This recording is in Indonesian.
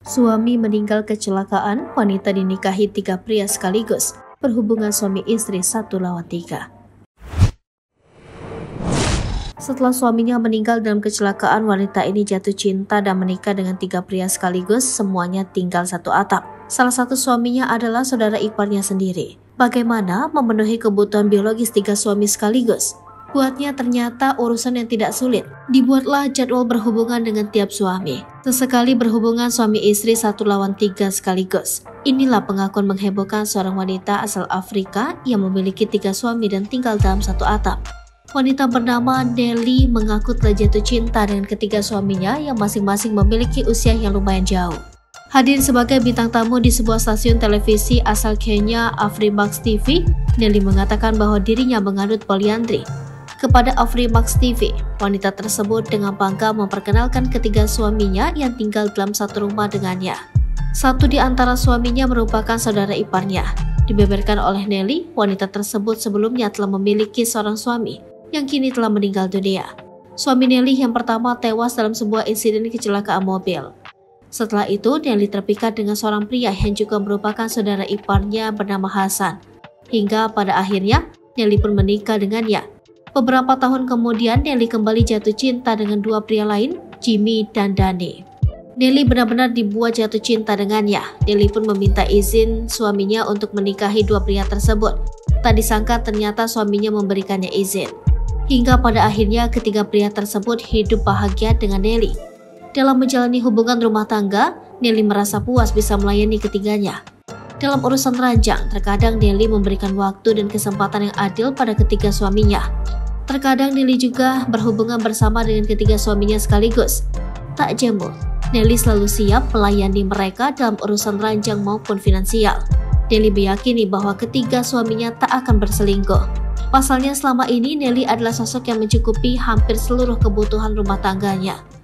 Suami meninggal kecelakaan, wanita dinikahi 3 pria sekaligus. Berhubungan suami istri 1 lawan 3. Setelah suaminya meninggal dalam kecelakaan, wanita ini jatuh cinta dan menikah dengan 3 pria sekaligus, semuanya tinggal satu atap. Salah satu suaminya adalah saudara iparnya sendiri. Bagaimana memenuhi kebutuhan biologis 3 suami sekaligus? Buatnya ternyata urusan yang tidak sulit. Dibuatlah jadwal berhubungan dengan tiap suami. Sesekali berhubungan suami istri 1 lawan 3 sekaligus. Inilah pengakuan menghebohkan seorang wanita asal Afrika yang memiliki 3 suami dan tinggal dalam satu atap. Wanita bernama Nelly mengaku telah jatuh cinta dengan ketiga suaminya yang masing-masing memiliki usia yang lumayan jauh. Hadir sebagai bintang tamu di sebuah stasiun televisi asal Kenya, Afrimax TV, Nelly mengatakan bahwa dirinya menganut poliandri. Kepada Afrimax TV, wanita tersebut dengan bangga memperkenalkan ketiga suaminya yang tinggal dalam satu rumah dengannya. Satu di antara suaminya merupakan saudara iparnya. Dibeberkan oleh Nelly, wanita tersebut sebelumnya telah memiliki seorang suami yang kini telah meninggal dunia. Suami Nelly yang pertama tewas dalam sebuah insiden kecelakaan mobil. Setelah itu, Nelly terpikat dengan seorang pria yang juga merupakan saudara iparnya bernama Hasan. Hingga pada akhirnya, Nelly pun menikah dengannya. Beberapa tahun kemudian, Nelly kembali jatuh cinta dengan 2 pria lain, Jimmy dan Danny. Nelly benar-benar dibuat jatuh cinta dengannya. Nelly pun meminta izin suaminya untuk menikahi 2 pria tersebut. Tak disangka ternyata suaminya memberikannya izin. Hingga pada akhirnya ketiga pria tersebut hidup bahagia dengan Nelly. Dalam menjalani hubungan rumah tangga, Nelly merasa puas bisa melayani ketiganya. Dalam urusan ranjang, terkadang Nelly memberikan waktu dan kesempatan yang adil pada ketiga suaminya. Terkadang Nelly juga berhubungan bersama dengan ketiga suaminya sekaligus. Tak jemu, Nelly selalu siap melayani mereka dalam urusan ranjang maupun finansial. Nelly meyakini bahwa ketiga suaminya tak akan berselingkuh. Pasalnya selama ini Nelly adalah sosok yang mencukupi hampir seluruh kebutuhan rumah tangganya.